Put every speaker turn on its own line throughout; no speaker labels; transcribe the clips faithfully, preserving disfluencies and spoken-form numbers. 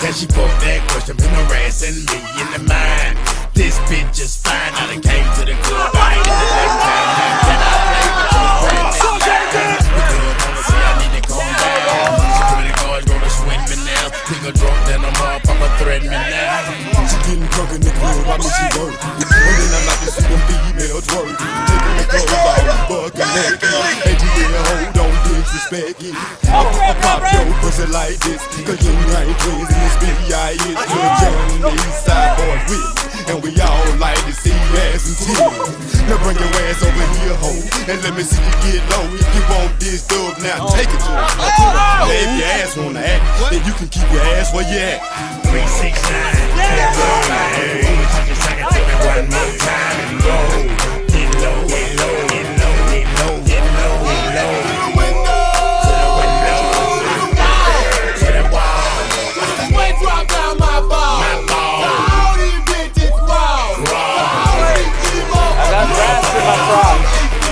Now she fucked that question, been harassing me in the mind. This bitch just fine, I done came to the club. I ain't in the lifetime, now can I play with your friend? The club wanna say I need to calm down. Security guards gonna swing me now. Nigga drunk, then I'm up, I'ma threaten me now.
She getting drunk in the club, I mean she work. And then I like to see them females work. Taking the clothes off, fucking naked. And you get hold on, disrespect it. I pop your pussy like this, cause you ain't twins in this B I S. Little John and the East Side boys with me. And we all like to see ass and tears. Now bring your ass over here, ho, and let me see you get low. If you want this dub, now take it to it. Now if your ass wanna act, then you can keep your ass where you at.
Three, six, nine, ten, hey, just take it to me one more time and go. Get low, get low, get low, get low, get low, get low. To the window, to the window, to the wall. Cause the sweat drop down my ball. My ball. All these bitches raw. Raw. I got grass in my frock.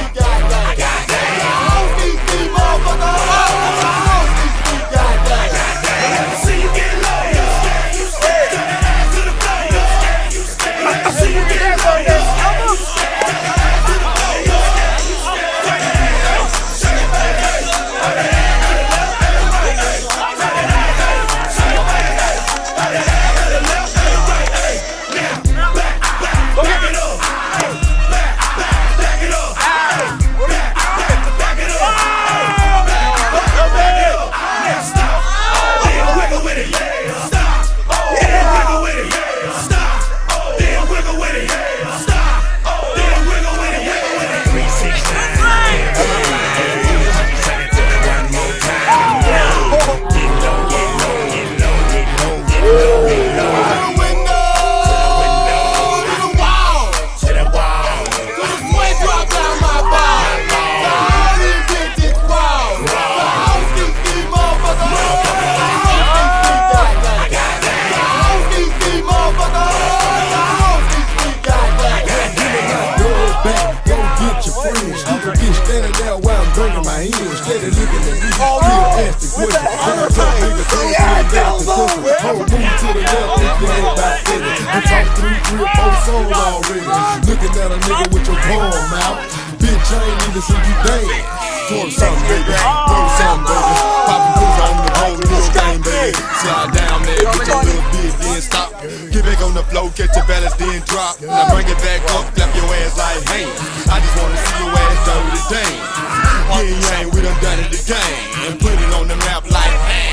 Steady looking at me, oh, no. Ask the question. I'm a top nigga, so I'm down the simple. Hold move to the left if you ain't about steady. You talk three, three or four songs already. Looking at a nigga with your palm out. Bitch, I ain't even see you dance. Twerk something, baby. Twerk something, baby. Poppin' pussy on the road, little game, baby. Slide down there, get your little bitch, then stop. Get back on the floor, catch your balance, then drop. Now bring it back up, clap your ass like hey. I just wanna see your ass dirty dang. Yeah, yeah, we done done it again and put it on the map like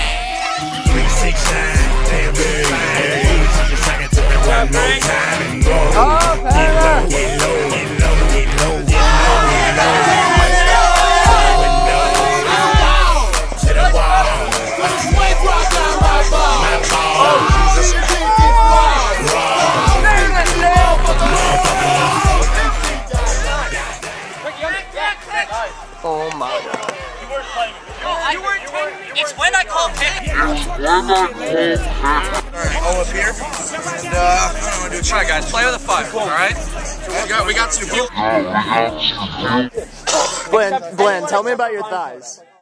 hey.
Three, six, nine, ten, hey. Just take it to me one more time and go. Get low, get low, get low, get low, get low, get low. To the wall. Sweat drop down my ball. My ball.
Oh my god.
You weren't playing it. You weren't playing it.
It's when I call pick.
Alright, all up here. And uh, I don't want to do a try, guys. Play with a five, alright? We got, we got some people.
Glenn, Glenn, tell me about your thighs.